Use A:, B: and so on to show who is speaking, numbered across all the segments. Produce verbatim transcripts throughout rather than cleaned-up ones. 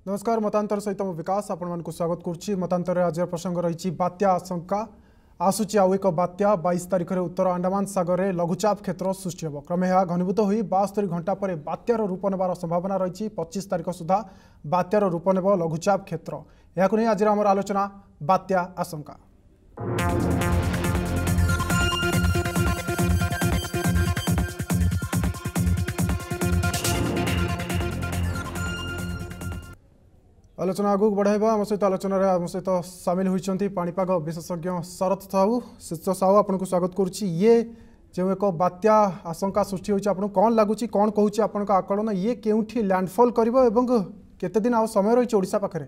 A: नमस्कार मतांतर सहित मु विकास आपण मानक स्वागत करुच्ची। मतांतर आज प्रसंग रही बात्या आशंका आसूची आउ एक बात्या बाईस तारिख में उत्तर अंडमान सागर में लघुचाप क्षेत्र सृष्टि होब। क्रमे यह घनीभूत हो बास्तरी घंटा पर बात्यार रूप नेबार संभावना रही। पच्चीस तारिख सुधा बात्यार रूप नेब लघुचाप क्षेत्र। यह नहीं आज आम आलोचना बात्या आशंका। आलोचना आगू बढ़ाइबा आम सहित आलोचना आम सहित सामिल होती पाणीपाग विशेषज्ञ शरद साहू। शिष्य साहू आपको स्वागत करुच्ची। ये जो एक बात्या आशंका सृष्टि होती आपको कौन लगुच कौन कहूँ आपण आकलन ये केउठी लैंडफॉल करिवो एवं केते दिन आ समय रही ओडिशा पाखरे?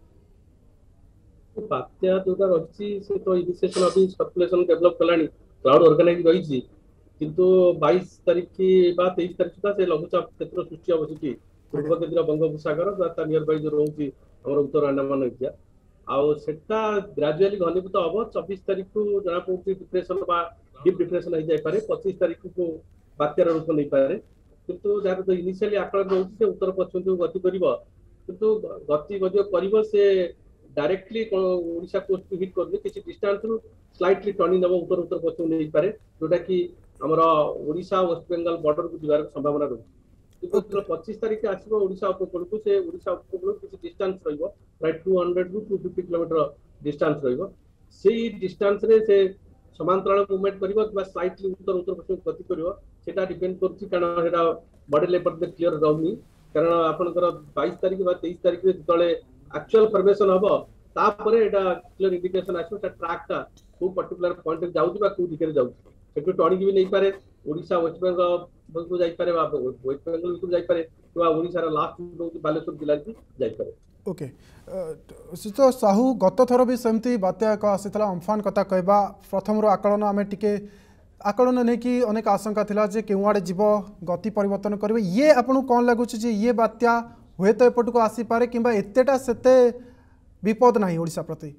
B: बात्या जोटा रही से तो इनिशिएशन अभी सर्कुलेशन डेवलप कलानी क्लाउड ऑर्गेनाइज रही किंतु बाईस तारीख की बा तेईस तारीख सुधा से लघुचाप क्षेत्र सृष्टि हम बसुची पूर्व केन्द्र बंगोपसागर नियर बाई जो रोचे आम उत्तर अंडमान एरिया आटा ग्राजुआली घनीभूत हम चौबीस तारीख को जना पड़े डिप्रेशन डीप डिप्रेशन हो जाए। पच्चीस तारीख को बात्यार रूप नहीं पारे किंतु जार जो इनिशियली आकलन रोचे उत्तर पश्चिम को गति कर किंतु गति कर से डायरेक्टली ओडिशा कोस्ट को हिट कर किसी डिस्टेंस रु स्लाइटली टर्निंग नब उत्तर उत्तर पश्चिम नहीं पारे जोटा कि आमर ओडिशा वेस्ट बेंगल बॉर्डर को जीवार संभावना रही। पच्चीस तारीख आसो ओडिशा उपकूल को से ओडिशा उपकूल किसी डिस्टेंस रहिबो प्राय टू हंड्रेड रु टू फिफ्टी किलोमीटर डिस्टेंस रहिबो। सेही डिस्टेंस रे से समांतराल मूवमेंट करिवो कि स्लाइटली उत्तर उत्तर पश्चिम गति करिवो सेटा डिपेंड करछि कारण हेडा बॉडी लेवल पे क्लियर रहउनी कारण आपनकर बाईस तारीख बा तेईस तारीख रे तळे एक्चुअल फॉर्मेशन हबो तापरे एटा क्लियर इंडिकेशन आसो ता ट्रैक ता को पर्टिकुलर पॉइंट रे जाउछि बा को दिके जाउछि सेटु टर्निंग भी नहीं पारे ओडिशा वेस्ट बेंगल को जाई पारे वेस्ट बेंगल को जाई पारे तो ओडिशा रा लास्ट रोज बालेश्वर जिला की जाई पारे।
A: ओके शिष्य साहू गत थर भी सेमती बात्या एक आसीला अम्फान कथा कहबा प्रथम रो आकलन आमे टिके आकलन नहीं कि अनेक आशंका थिला जे केउआडे जीव गति परिवर्तन करबे ये आपन कोन लागुछ जे ये बात्या हुए तो एपट को आसी पारे किंबा एतेटा सेते विपद नाही ओडिशा प्रति?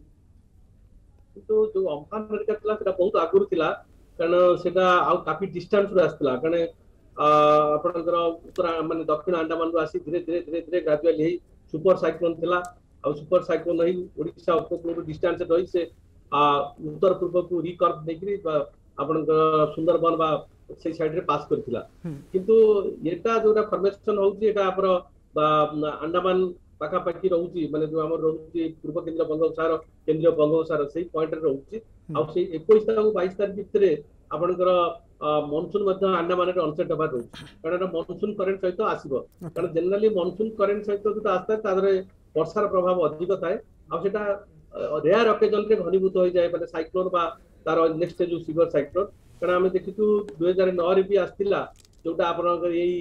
B: तो जो अम्फान अमेरिका थिला सेटा बहुत आगुर थिला कारण सेटा आ काफी डिस्टेंस रो आस्तिला कारण आपनकर उत्तर माने दक्षिण अंडमान रो आसी धीरे धीरे धीरे धीरे ग्रेजुअली हे सुपर साइक्लोन थिला आ सुपर साइक्लोन ही ओडिशा उपकूल रो डिस्टेंस रही से उत्तर पूर्व को रिकर्व देकरी आपनकर सुंदरबन बा से साइड रे पास करथिला किंतु एटा जोटा फॉर्मेशन होउची एटा आपरो अंडमान पाखा पाखी रहउची माने जो हमर रहउची पूर्व केंद्र बंगोपसागर केंद्रीय बंगोपसागर सही पॉइंट रे रहउची आ से इक्कीस तारिख बाईस तारिख भितरे आपनकर मॉनसून मध्ये अंडमान रे ऑनसेट होबा रहउची कारण मॉनसून करंट सहित आसीबो कारण जनरली मॉनसून करंट सहित जो आस्ता तादरे वर्षार प्रभाव अधिक थाए आ सेटा रेयर ओकेजन रे घनीभूत हो जाए माने साइक्लोन बा तार नेक्स्ट जो सिवियर साइक्लोन कारण हम देखितु दो हज़ार नौ रे भी आस्तिला जोटा आपनकर एई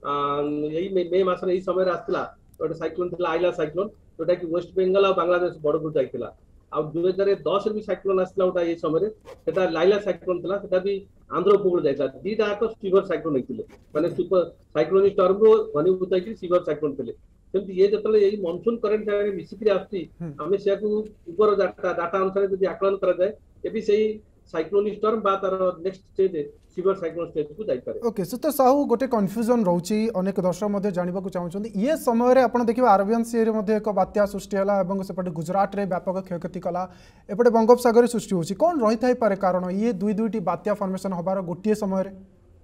B: एई मे मास रे एई समय रे आस्तिला गोटे साइक्लोन थिला आइला साइक्लोन जोटा कि वेस्ट बेंगल और बांग्लादेश बॉर्डर को जाइतिला आ दो हज़ार दस रे भी साइक्लोन आस्तिला उटा ए समय रे सेटा लाइला साइक्लोन थिला सेटा भी आंध्र उपकूल जाइता दीटा तो सिवियर साइक्लोन हेतिले माने सुपर साइक्लोन स्टॉर्म रो घनीभूत होई सिवियर साइक्लोन थिले सेमति ये जतले एई मॉनसून करंट जारे मिसिकरी आस्ती हमें से को ऊपर डाटा डाटा अनुसार यदि आकलन करा जाए एबी सेही साइक्लोन स्टॉर्म बा तार next stage severe cyclone stage को जाई पारे।
A: ओके सुत साहू गोटे कन्फ्यूजन रहउची अनेक दर्शक मध्ये जानिबा को चाहउछन ये समय रे आपण देखिबा अरबियन सी रे मध्ये एक बात्या सृष्टि हला एवं सेपटे गुजरात रे व्यापक क्षयक्षति कला एपटे बंगोपसागर सृष्टि होची कोन रही थाई पारे कारण ये दुई दुईटी बात्या फॉर्मेशन हबार गोटिए समय रे?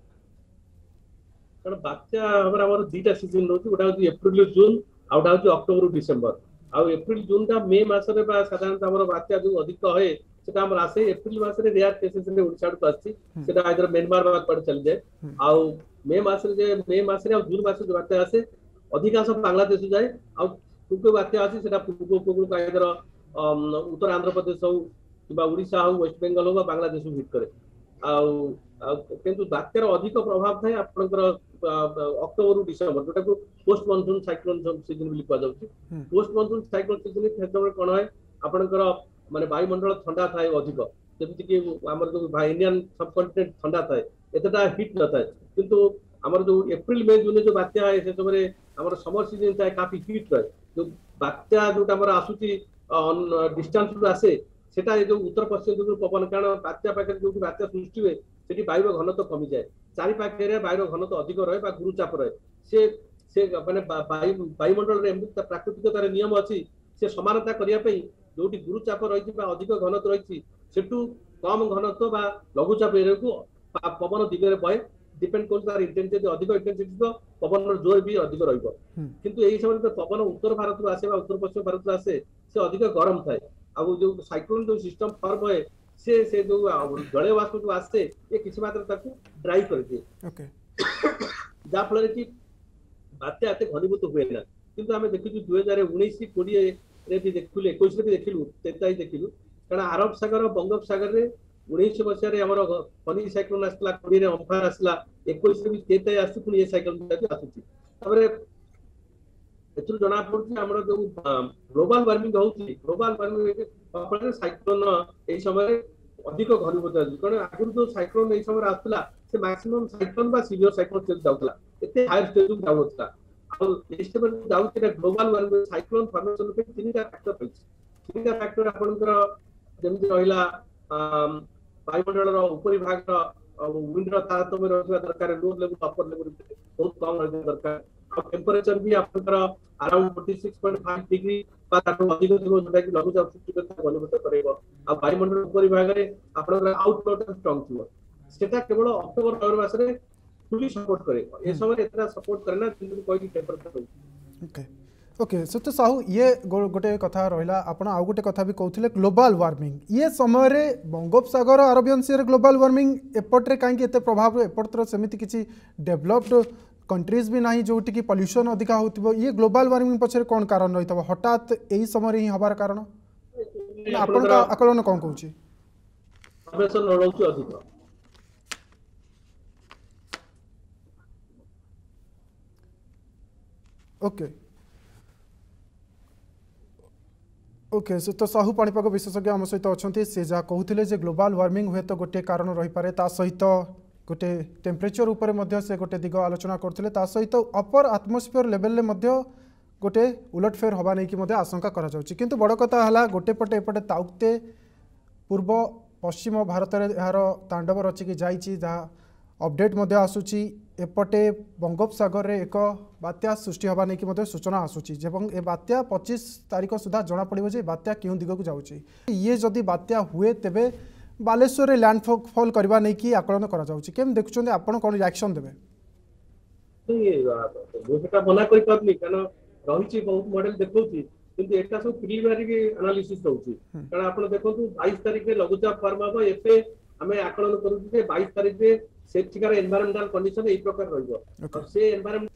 B: कारण बात्या हमरा हमर दीटा सीजन रहउची गोटा होची अप्रैल जून आउटा होची अक्टोबर डिसेंबर आ अप्रैल जून का मे मास रे बा साधारणतः हमर बात्या जो अधिक होय सेटा हमर आसे अप्रैल मास रे रेयर केसेस रे ओडिसा को आसी सेटा आइदर म्यांमार बात पड़ चल जाए आ मे मास रे जे मे मास रे आ जून मास रे बात्या आसे अधिकांश बांग्लादेश जाए आ कुको बात्या आसी सेटा पूर्व उपकूल का आइदर उत्तर आंध्र प्रदेश हो किबा ओडिशा हो वेस्ट बेंगल हो बांग्लादेश को हिट करे आ किंतु बात्यार अधिक प्रभाव थाए आपनकर अक्टोबर डिसेंबर जोटा को पोस्ट मॉनसून साइक्लोन सीजन बोली कह जाउची। पोस्ट मॉनसून साइक्लोन सीजन क्षेत्र कोन है आपनकर माने वायुमंडल ठंडा थाए अधिक जेमति कि हमर जो इंडियन सबकंटिनेंट ठंडा थाए एतटा हिट न थाए किंतु हमर जो अप्रैल मई जून जो बात्या है से समय हमर समर सीजन थाए काफी हिट रहे जो बात्या जोटा हमर आसुची डिस्टेंस रु आसे सेटा जो उत्तर पश्चिम जो पवन कारण बात्या पाखे जो बात्या सृष्टि हुए सेठी वायुर घनत्व कमी जाए चारि पाखे वायुर घनत्व अधिक रहे बा गुरुचाप रहे से से माने वायुमंडल रे एमती प्राकृतिक तार नियम अछि से समानता करिया पई जोटी गुरुचाप रही अधिक घनत्व रही सेठू कम घनत्व बा लघुचाप एरिया को पवन दिगरे बहे डिपेंड कर तार इंटेंसिटी अधिक इंटेंसिटी तो पवन जोर भी अधिक रहिबो किंतु एही समय तो पवन उत्तर भारत रो आसे बा उत्तर पश्चिम भारत रो आसे से अधिक गरम थाए आ जो साइक्लोन जो सिस्टम फॉर्म होए से से जो जलीय वाष्प जो आसे ये किसी मात्रा ताकू ड्राई कर दिए
A: ओके
B: जा फल कि बात्या एते घनीभूत हुए ना किंतु हमें देखि दो हज़ार उन्नीस बीस रे भी देखुले इक्कीस रे भी देखिलु तेईस देखिलु कारण अरब सागर बंगोप सागर रे उन्नीस मसिया रे हमर फनी साइक्लोन आसला बीस रे अम्फान आसला इक्कीस रे भी तेईस आसी पुनी ये साइक्लोन आसुची तबरे एथु जना पड़छि हमर जो ग्लोबल वार्मिंग होउची ग्लोबल वार्मिंग अपने साइक्लोन ए समय अधिक घनीभूत होउची कारण आगुर जो साइक्लोन ए समय आसला से मैक्सिमम साइक्लोन बा सीवियर साइक्लोन चल जाउतला एते हायर स्टेज में जाउतला और नेक्स्ट में जाउची ग्लोबल वार्मिंग साइक्लोन फॉर्मेशन पे तीनटा फैक्टर होइची तीनटा फैक्टर आपनकर जेमति रहिला वायुमंडल रो ऊपरी भाग रो विंड रो तारतम्य रहबा दरकार लो लेवल अपर लेवल बहुत कम रहबा दरकार और टेंपरेचर भी आपनकर अराउंड छियालीस पॉइंट पाँच डिग्री बा ताको अधिक थिबो जोटा कि लघुचाप सृष्टि करता घनीभूत करैबो आ वायुमंडल ऊपरी भाग रे आपनकर आउटफ्लो स्ट्रांग थिबो सेटा केवल अक्टोबर नवंबर मास रे फुली सपोर्ट करे ए समय इतना सपोर्ट करना जिंदगी कोई टेंपरेचर
A: ओके ओके सत्य तो साहू ये गोटे कथा रहा आपण आउ गोटे कथा भी कहते ग्लोबल वार्मिंग ये समय रे बंगोपसागर अरबियन सी ग्लोबल वार्मिंग एपट्रे कहीं एत प्रभाव एपटर सेमती किसी डेभलप्ड कंट्रीज भी ना जोटि कि पॉल्यूशन अधिका हो ये ग्लोबल वार्मिंग पछरे कौन कारण रही है हठात यही समय ही हबार कारण आपण आकलन कौन कहूँ ओके ओके सो तो साहू पाणीपाग विशेषज्ञ आम सहित अच्छा से जहाँ कहते ग्लोबल वार्मिंग हुए तो गोटे कारण रही पारे ता सहित गोटे टेम्परेचर उपरे से गोटे दिग आलोचना करते सहित अपर आटमोस्फियर लेवल गोटे उलटफेर हवा नहीं कि आशंका करा जाउछि किंतु बड़ कथा है गोटे पटे एपटे ताउते पूर्व पश्चिम भारत में यार तांडव रचिकी जाइछि जहाँ अपडेट आसूची एपटे बंगोपसागर रे एक बात्या सृष्टि हवा नहीं कि सूचना आसूची ए बात्या पच्चीस तारीख सुधा जना पड़ो जे बात्या क्यों दिग को जाउछि ये जदि बात्या हुए तेबे बालेश्वर लैंडफॉल करवा नहीं कि आकलन करा जाउछि केम देखुछन आपण कोन रिएक्शन देबे
B: सेटा मना करि परनी कारण रहिछि बहुत मॉडल देखौछि किंतु एटा सब प्रिलिमिनरी एनालिसिस होउछि कारण आपण देखंतु बाईस तारीख रे लघुचाप फॉर्म हो एपे हमें आकलन करू जे बाईस तारीख रे सेठिकार एनवायरमेंटल कंडीशन ए प्रकार रहइबो और से एनवायरमेंट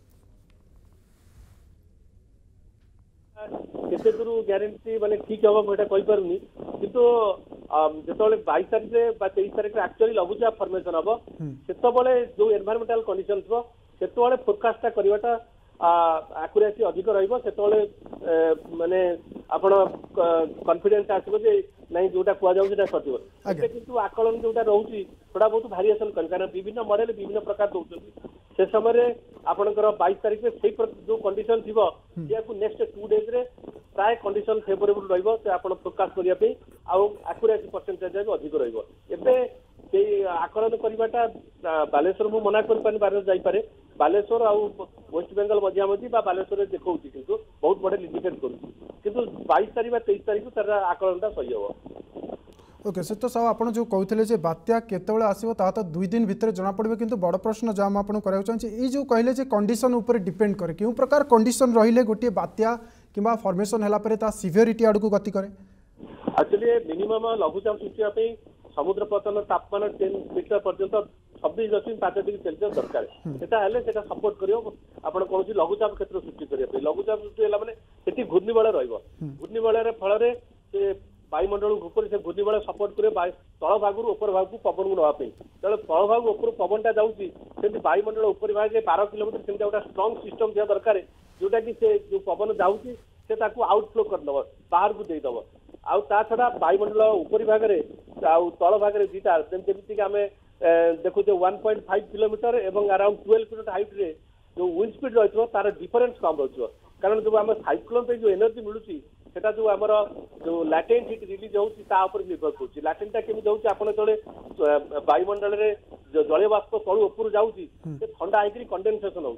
B: केते दूर ग्यारंटी माने ठीक हबो मोटा कहि परनी किंतु जेतोले बाईस तारीख रे बा तेईस तारीख रे एक्चुअली लघुचाप फॉर्मेशन हबो सेतबले जो एनवायरमेंटल कंडीशन थबो सेतबले फोरकास्ट करवाटा एक्यूरेसी अधिक रहिबो सेतबले माने आपण कॉन्फिडेंस आसीबो जे नहीं जोटा कुआ जाउ सेटा सटिबो एते किंतु आकलन जोटा रहउची थोड़ा बहुत वेरिएशन कर कारण विभिन्न मॉडल विभिन्न प्रकार दउछथि से समय रे आपनकर बाईस तारीख रे सेही जो कंडीशन थिबो या को नेक्स्ट टू डेज रे प्राय कंडीशन फेवरेबल रहिबो से आपण फोरकास्ट करिया पे आ एक्यूरेसी परसेंटेज अधिक रहिबो एबे से आकलन करबाटा बालेश्वर मु मना कर पानी बारे जाई पारे बालेश्वर आ वेस्ट बेंगल मध्य मध्य बालेश्वर देखा किंतु बहुत बड़े इंडिकेट करूँ बाईस तारीख तेईस तारीख तार आकलनटा सही हम
A: ओके से तो साहब आपड़ जो कहते बात्या केतबेले आसीबो ता तो दुई दिन भितर जना पड़े किंतु बड़ प्रश्न जहाँ मैं आपको कराया चाहिए ये जो कहले कंडीशन उपर डिपेंड करे क्यों प्रकार कंडीशन रहिले गोटे बात्या किंबा फॉर्मेशन हैला परे ता सिवियरिटी आड़ को गति करे
B: एक्चुअली मिनिमम लघुचाप सृष्टि समुद्र पतन तापमान टेन मीटर पर्यंत छब्बीस दशमिक पांच डिग्री सेल्सियस दरकार से सपोर्ट कर लघुचाप क्षेत्र सृष्टि करने लघुचाप सृष्टि है मैंने से घूर्णिबल घूर्णिबल फल से वायुमंडल ऊपर से घूर्णिबल सपोर्ट करे तल भाग ऊपर भाग को पवन को नापी तेज तल भाग ऊपर पवनटा जाऊँगी वायुमंडल ऊपर भाग बारह किलोमीटर से गोटे स्ट्रंग सिस्टम दिया दरकार जोटा कि से जो पवन जाऊँगी से आउटफ्लो करदब बाहर को देदब आउ ता छड़ा वायुमंडल ऊपरी भाग में आउ तल भाग में दीटा जमीक आम देखुचे वन पॉइंट फाइव किलोमीटर एवं अराउंड ट्वेल्व किलोमीटर हाइट रे जो विंड स्पीड रही तार डिफरेन्स कम रही कारण जो आम साइक्लोन पे जो एनर्जी मिलूची सेटा जो आमर जो लैटेंट हिट रिलीज होती निर्भर कर लैटेंटा केमी होती आप जो वायुमंडल में जलीय बाष्प तलू ऊपर जाऊँगी ठंडा होकर कंडेनसेशन होती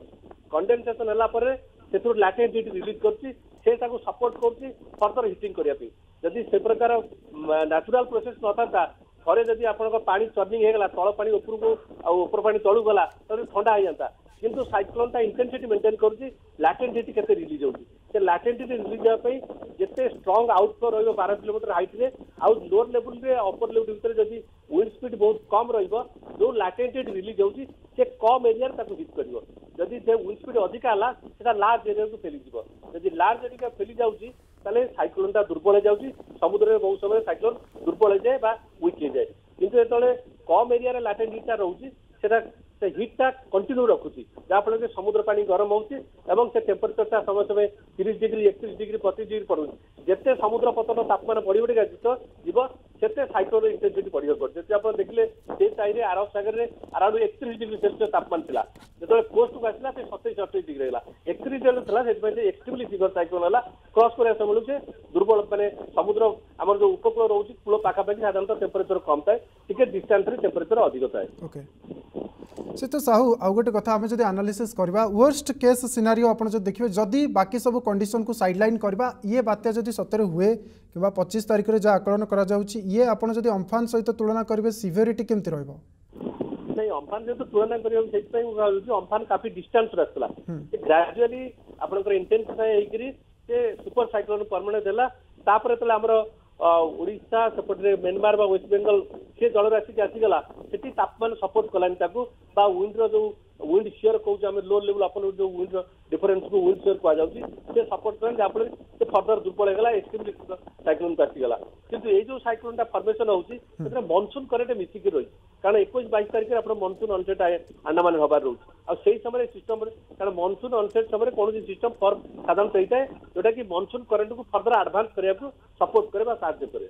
C: कंडेनसेशन होला पर सेतु लैटेंट हीट रिलीज करछि से ताको सपोर्ट करछि फर्दर हीटिंग करिया पे जदि से प्रकार नेचुरल प्रोसेस नथा थरे जदि आपन पानी चर्निंग हे गला तळ पानी ऊपर को आ ऊपर पानी तळु गला तो ठंडा हो जाता किंतु साइक्लोन ता इंटेंसिटी मेंटेन करछि लैटेंट हीट केते रिलीज होछि से लैटेंट हीट रिलीज होय पई जेते स्ट्रांग आउटफ्लो रहइबो बारह किलोमीटर हाइट रे आ लोअर लेवल रे अपर लेवल भितर जदि विंड स्पीड बहुत कम रहइबो जो लैटेंट हीट रिलीज होछि से कम एरिया रे ताको हिट करिवो जदि से विंड स्पीड अधिक आला सेटा लार्ज एरिया को फैली जिवो जदि लार्ज एरिया फैली जाउछि ताले साइक्लोन ता दुर्बल हो जाउछि समुद्र रे बहुत समय साइक्लोन दुर्बल हो जाए बा वीक हो जाए किंतु एतले कम एरिया रे लैटेंट हीट रहउछि सेटा से हीटा कंटिन्यू रखुची जहाँ फल कि समुद्र पानी गरम होउछि एवं से टेम्परेचर समय समय तीस डिग्री एकतीस डिग्री पच्चीस डिग्री पड़ुछि जेते समुद्र पतन तापमान बढ़ी बढ़ी जीत जीव सेते साइक्लोन इंटेंसिटी बढ़िया करछे जे आपण देखले से साइड रे अरब सागर रे अराउंड एकतीस डिग्री सेल्सियस तापमान थिला जेतले कोस्ट को आसला से सत्ताईस अड़तीस डिग्री रहला एकतीस डिग्री थिला से पे एक्सट्रीमली सिवियर साइक्लोन हला क्रॉस करे समय से दुर्बल माने समुद्र हमर जो उपकूल रहउछि कूल पाखा पाखी साधारणतः टेम्परेचर कम थाए टिके डिस्टेंस रे टेम्परेचर अधिक थाए
A: ओके से तो साहू आउ गोटे कथा आम जब एनालिसिस करवा वर्स्ट केस सिनारियो आप देखिए जदि बाकी सब कंडीशन को साइडलाइन करवा ये बात्या जदि सतरे हुए कि पच्चीस तारिख में जहाँ आकलन करा जाउछि ये आपन जदि अम्फान सहित तुलना करेंगे सिवियरिटी केमती रहइबो
C: नहीं अम्फान सहित तुलना करियो अम्फान काफी डिस्टेंस रखला ग्रेजुअली आपनकर इंटेंसिफाई हेकरी से सुपर साइक्लोन परमानेंट हैला तापर तले हमर ओडिशा सेपटे म्यांमार वेस्ट बेंगल से जलराशि के आसीगला से तापमान सपोर्ट कलानी ताकू बा विंड रो जो विंड शियर कहूँ आम लो लेवल अपन जो विंड डिफरेन्स को विंड शियर कहुँ से सपोर्ट करें जहाँफल से फर्दर दुर्बल होगा एक्सट्रीमली साइक्लोन को आसीगला किंतु ये जो साइक्लोन फर्मेसन होती मनसून करेंट मिसिकी रही कारण एक बाईस तारीख में आप मनसून अनसेट अंडमान हबार रोचे आई समय सिस्टम कारण मनसून अनसेट समय कौन सिस्टम फर्म साधारणतः होता है जोटा कि मनसून करेंट को फर्दर एडवांस करने को सपोर्ट करे साहाय्य करे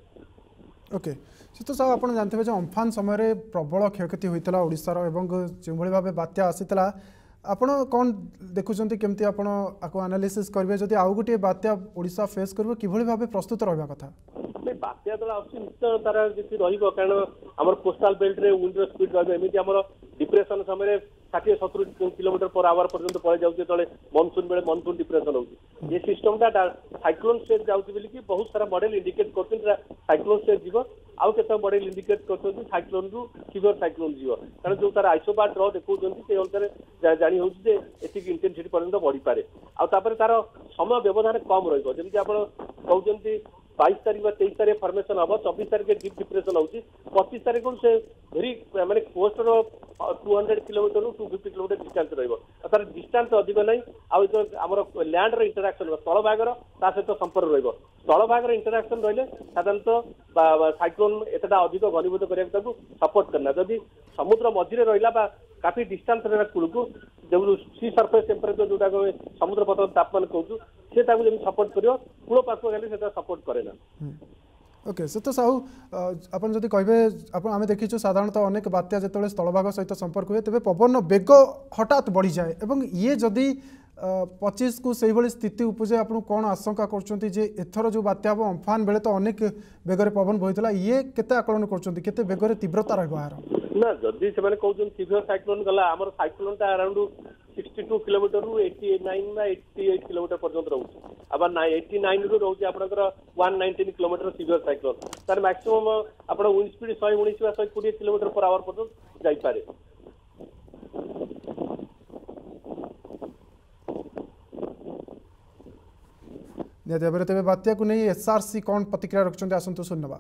A: ओके सीतो साहब आप जानते हैं अम्फान समय प्रबल क्षयक्षति होता ओडिशार एवं जो भाव बात्या आसीला आपण कौन देखुं केमती आपण आपको एनालिसिस करेंगे जदि आउ गोटे बात्या ओडिशा फेस कर किभली भाव प्रस्तुत रहा कथा
C: बात्या दल आश्चर्य तार किसी कारण आम कोस्टाल बेल्ट रे विंड स्पीड रही आम डिप्रेशन समय षाठी सतुरी किलोमीटर पर आवर पर्यंत पड़े जाऊे मनसून बेले मनसून डिप्रेशन होती ये सिस्टमटा साइक्लोन स्टेज जाऊँगी कि बहुत सारा मॉडल इंडिकेट कर साइक्लोन स्टेज जीव आउ के मॉडल इंडिकेट कर साइक्लोन रु सिवियर साइक्लोन जीव कारण जो तार आइसोबार ड्र देखुं से अनुसार जानी हो इंटेंसिटी पर्यंत बढ़ी पारे आउे तार समय व्यवधान कम रही आप कहते बाईस तारीख तेईस तारीख फर्मेशन हम चौबीस तारीख डीप डिप्रेशन होती पच्चीस तारीख से भेरी माने coast two hundred kilometre two fifty kilometre distance रही डिस्टेंस अधिक ना आमर लैंड इंटराक्शन स्थल भागर सहित संपर्क रही स्थल भागर इंटराक्शन रही साधारणतः साइक्लोन एतटा अधिक घनीभूत करने सपोर्ट करना जदि समुद्र मझे रहा काफी डिस्टेंस रहा कूल को जो सी सरफेस टेम्परेचर जोटा समुद्र पतन तापमान कहूँ से सपोर्ट कर कूल पार्श्व गले से सपोर्ट करे ना
A: ओके से तो साहू आपन जदि कहबे आपन आमे देखिछु साधारणतः अनेक बात्या जेतले स्थलभाग सहित संपर्क हुए तेबे पवन बेग हठात बढ़ी जाए एवं ये जदि पच्चीस को से भाई स्थिति उपजे आप कौन आशंका करछंती जे एथर जो बात्या हम अम्फान बेले तो अनेक बेगर पवन बहितला ये केते आकलन करछंती केते बेगर तीव्रता रहबो यार
C: ना जदि से माने कहउछन सिवियर साइक्लोन गला हमर साइक्लोन ता अराउंड बासठ किलोमीटर रु नवासी ना अठासी किलोमीटर पर्यंत रहउछ अब नवासी रु रहउछ आपनकर एक सौ उन्नीस किलोमीटर सिवियर साइक्लोन तार मैक्सिमम आपण विंड स्पीड एक सौ उन्नीस बा एक सौ बीस किलोमीटर पर आवर पर्यंत जाई पारे
A: निहत भाव तेज बात्या को नहीं एसआरसी कौन प्रतिक्रिया रखते आसतु सुनवा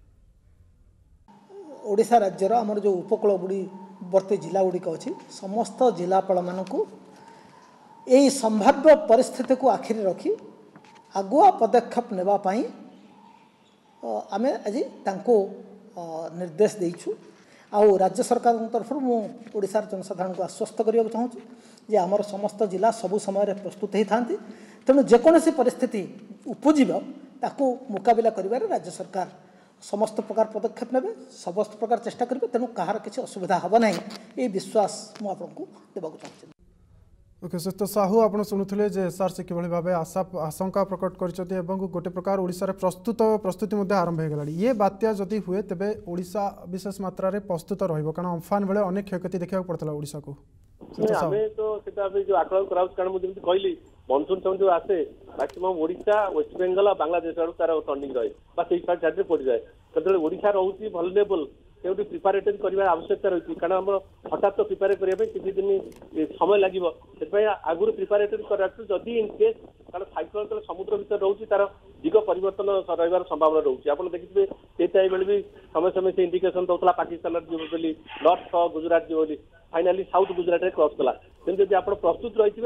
D: ओडिशा राज्यर आमर जो उपकूलवर्ती जिला गुड़िक अच्छी समस्त जिलापाल मानक यही संभाव्य परिस्थिति को आखिरी रखी आगुआ पदक्षेप नेबाई आम आज निर्देश देचु आउ राज्य सरकार तरफ मुशार जनसाधारण को आश्वस्त करने चाहूँ जे आमर समस्त जिला सबु समय प्रस्तुत होता तेणु जेकोसी परिस्थिति उपजीव ताकू मुकाबिला करिबारे राज्य सरकार समस्त प्रकार पदक्षेप नेबे समस्त प्रकार चेष्टा करेंगे तेणु कहार किसी असुविधा हम ना ये विश्वास मुझे देवाक चाहूँ
A: ओके सुस्त साहू आप शुणुले जे एसआरसी किभली भाव आशा आशंका प्रकट कर गोटे प्रकार ओडिशा रे प्रस्तुत प्रस्तुति आरंभ हो गला ये बात्या जदि हुए तेबे ओडिशा विशेष मात्रा रे प्रस्तुत रहिबो कारण अम्फान बेले अनेक क्षयक्षति देखा पड़ता ओडिशा को
C: आमे तो सेटा अभी जो आकलन कराउ कारण मु जेमति कहली मनसून समय जो आसे मैक्सिमम ओडिशा वेस्ट बेंगल बांग्लादेश आड़ तार टर्निंग रहे बा सेई साइड साइड पड़ जाए केतले ओडिशा रहउची वल्नरेबल सेउटी प्रिपरेटरी करबा आवश्यकता रही कारण हम हठात तो प्रिपेयर करिया किसी दिन समय लगे से आगुरी प्रिपरेटरी कर जदि इन केस कारण साइक्लोन समुद्र भर रोचे तार दिग परिवर्तन रही संभावना रोचे आप देखिए से टाइम भी समय समय से इंडिकेशन दौला पाकिस्तान जी नॉर्थ गुजरात जी फाइनाली साउथ गुजरात क्रॉस कला तेणु जब आप प्रस्तुत रही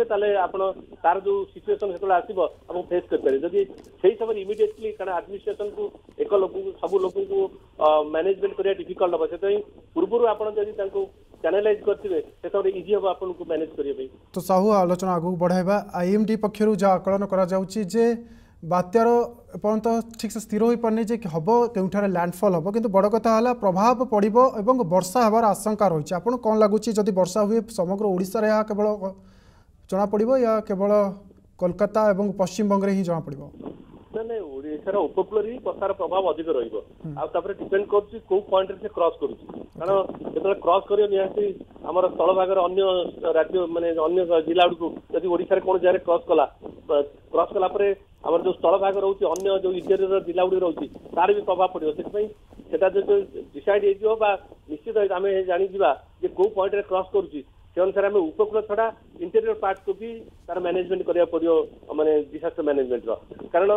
C: तार जो सिचुएसन जो आसो फेस करें जदि से समय इमिडिएटली कारण एडमिनिस्ट्रेशन को एक लोक सब लोक मैनेजमेंट करा डिफिकल्ट हम से पूर्व आप चैनलाइज करते से इजी हम आपको मैनेज करने
A: तो साहू आलोचना आगू बढ़ाइबा आईएमडी पक्षर जहाँ आकलन करा जाउची जे बात्यार एपर्यंत ठीक से स्थिर हो पारनी जे हम केउठारे लैंडफॉल हम किंतु बड़ कथा है प्रभाव पड़िबो एवं वर्षा हबार आशंका रही है आपन कौन लगुच जदि वर्षा हुए समग्र ओडिशा रे केवल जना पड़िबो या केवल कोलकाता एवं पश्चिम बंग रे ही जना पड़िबो
C: ना ना ओडिशार उपकूल ही वर्षार प्रभाव अधिक रहिबो आ डिपेंड कर को पॉइंट रे से क्रॉस करूची कारण जेतले क्रॉस करियो निहाती हमर स्थल भागर अन्य राज्य माने अन्य जिला को यदि ओडिशा रे कोन जारे क्रॉस कला क्रॉस कला परे हमर जो स्थल भाग रोची अन्य जो इंटीरियर जिला गुडी रोची तार भी प्रभाव पड़ियो से सेटा जो डिसाइड हे जो बा निश्चित आम जानी जीवा जे को पॉइंट रे क्रॉस करूची से अनुसार आम उपकूल छड़ा इंटीरियर पार्ट को भी तार मैनेजमेंट करिया पड़ियो माने डिसास्टर मैनेजमेंट रो कारण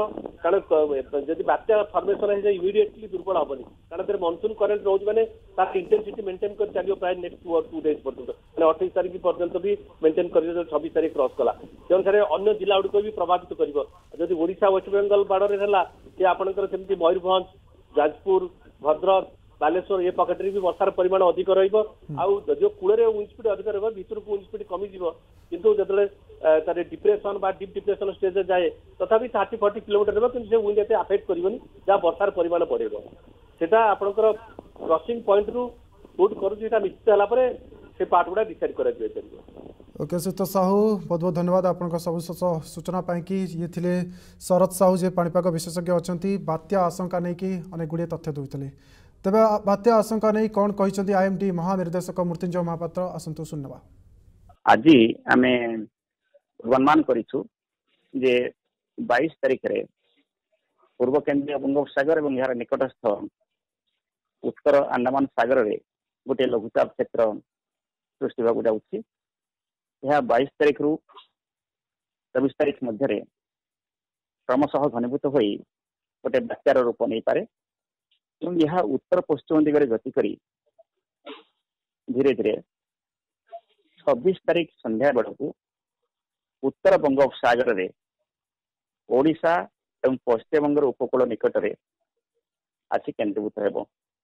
C: कारण जदि बात्या फॉर्मेशन है इमीडिएटली दुर्बल होबनी कारण तेरे मानसून करंट रोज माने तार इंटेंसिटी मेंटेन कर चलियो प्राय नेक्स्ट टू और टू डेज पर्यंत माने अट्ठाईस तारीख पर्यंत भी मेंटेन करियो छब्बीस तारीख क्रॉस कला से अनुसार अन्य जिला गुडी को भी प्रभावित करिवो जदि ओडिशा वेस्ट बेंगल बाडर हला कि आपनकर सेमति मयूरभंज जाजपुर भद्रक बालेश्वर ये पकेट भी वर्षार परिमाण अधिक रहिबो आउ जो कूଳରେ विंड स्पीड अधिक रहिबो भीतर को विंड स्पीड कमी जीवो किंतु जतले तारे डिप्रेशन बा डीप डिप्रेशन स्टेज जाए तथापि तीस चालीस किलोमीटर रहबो किंतु से विंड एते अफेक्ट करिवोनी जा वर्षार परिमाण बढ़ेबो सेटा आपनकर क्रॉसिंग पॉइंट रु फुट करू जेटा निश्चित हला परे से पार्ट गुडा डिसाइड करा जाय परिबो
A: ओके सुत साहू बहुत बहुत धन्यवाद आपन सब सूचना पाई कि ये थिले शरद साहू जे पाणीपाग विशेषज्ञ अछंती बात्या आशंका नै कि अनेक गुडे तथ्य दोइतले तेबे बात्या आशंका नै कोन कहिसंती आईएमडी महानिर्देशक मृत्युंजय महापात्र असंतो सुनवा
E: आज आमे अनुमान करिछु जे बाईस तारिख रे पूर्व केंद्रीय बंगोपसागर एवं यार निकटस्थ उत्तर अंडमान सागर रे गोटे लघुचाप क्षेत्र सृष्टि होगा जाउछि यह बाईस तारिख रु चौबीस तारिख मध्य क्रमशः घनीभूत हो गोटे बात्यार रूप नहीं पारे यह उत्तर पश्चिम दिगरे गति करी धीरे धीरे छब्बीस तारिख संध्या बेलू उत्तर बंगोपसागर रे ओडिशा एवं पश्चिम बंगर उपकूल निकट रे आसी केंद्रीभूत हेबो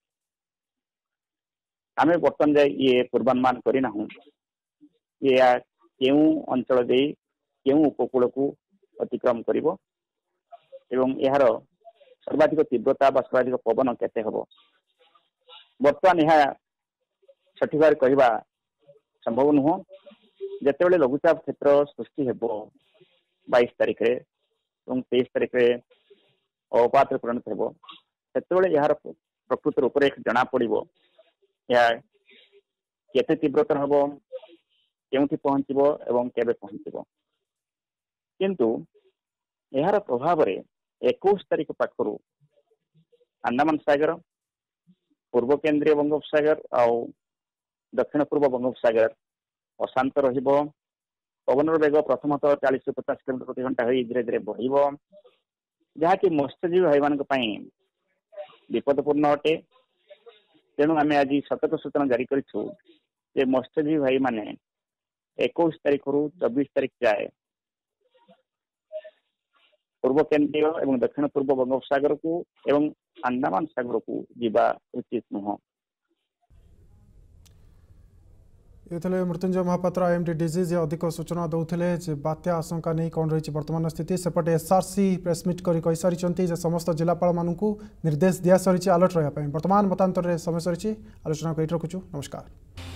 E: आमे बर्तमान जाए ये पूर्वानुमान करना ये केउ अंचल दे केउ उपकूल को अतिक्रम करिवो एवं यार सर्वाधिक तीव्रता बा सर्वाधिक पवन केते हबो बर्तमान यह सठिक भाव कहवा संभव नुह जिते लघुचाप क्षेत्र सृष्टि हेबो बाईस तारिख रे तेईस तारिख रे अवपात परिणत हेबो सेते यार प्रकृत रूप से जना पड़िबो या केते तीव्रता हबो केउठी पहुंचबो एवं केबे पहुंचबो किंतु यार प्रभाव रे इक्कीस तारिख पाखरु अंडमान सागर पूर्व केंद्रीय बंगोपसागर आउ दक्षिण पूर्व बंगोपसागर अशांत रहिबो पवन वेग प्रथमतः चालीस पचास किलोमीटर प्रति घंटा होई धीरे धीरे बढ़िबो जहाँकि मत्स्यजीवी भाई मान विपदपूर्ण अटे तेणु आम आज सतर्क सूचना जारी करूँ जे मत्स्यजीवी भाई माने इक्कीस तारिख रु चौबीस तारिख जाए पूर्व केंद्रीय एवं दक्षिण पूर्व बंगोपसागर को एवं अंडमान सागर को जीवा उचित नुह
A: ये मृत्युंजय महापात्र आईएमडी डीजी जे अधिक सूचना दौले बात्या आशंका नहीं कौन रही वर्तमान स्थिति सेपटे एसआरसी प्रेसमिट कर सारी समस्त जिलापाल मानू निर्देश दिया सरी अलर्ट रहा वर्तमान मतांतर समय सरी आलोचना कर रखुचु नमस्कार।